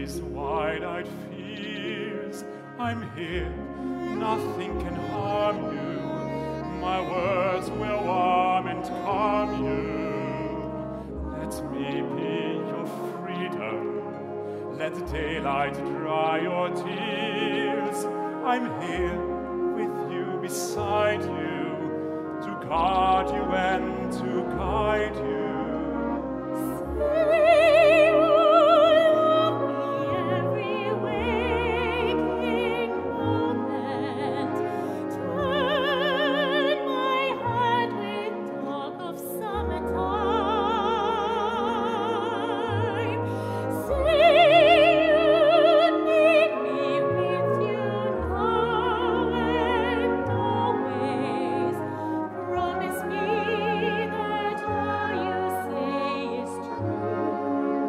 these wide-eyed fears. I'm here, nothing can harm you. My words will warm and calm you. Let me be your freedom. Let daylight dry your tears. I'm here with you, beside you, to guard you and to guide you. Say you love me every waking moment. Turn my heart with talk of summertime. Say you need me with you now and always. Promise me that all you say is true.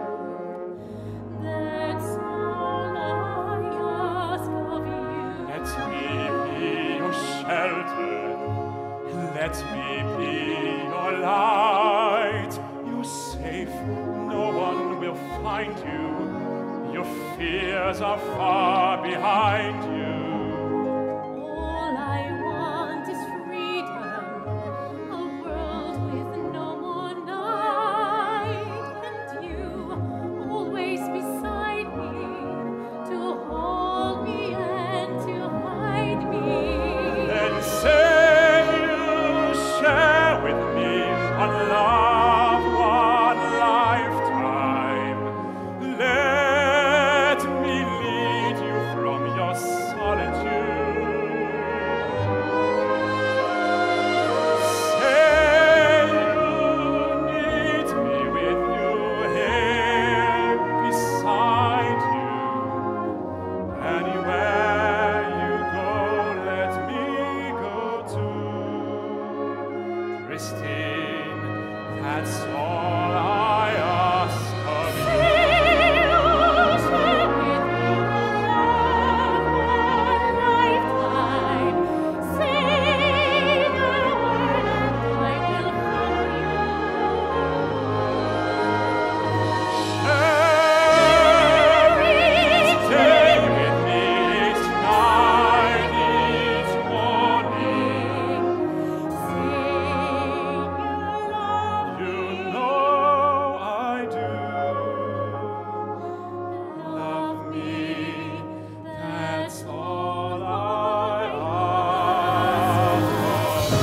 That's all I ask of you. Let me be your shelter. Let me be your light. You're safe, no one will find you. Your fears are far behind you. All I want is freedom, a world with no more night, and you always beside me, to hold me and to hide me. Then say you'll share with me one love, one lifetime. Let me lead you from your solitude. Say you need me with you here beside you. Anywhere you go, let me go too. Christine, that's all I ask of you. Stay with me each night, each morning. You know I do. Love me, that's all I ask of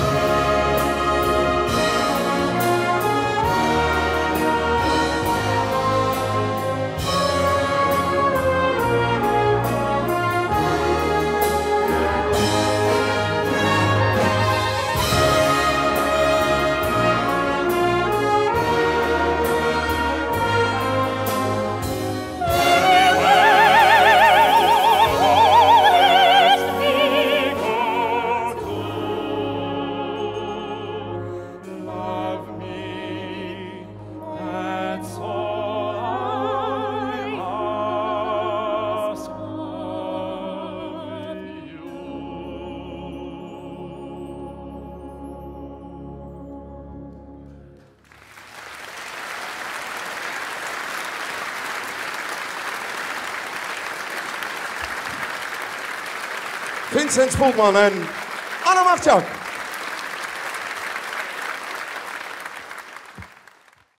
Love me, that's all I ask of you. Vincent Spoelman en Anna Machak.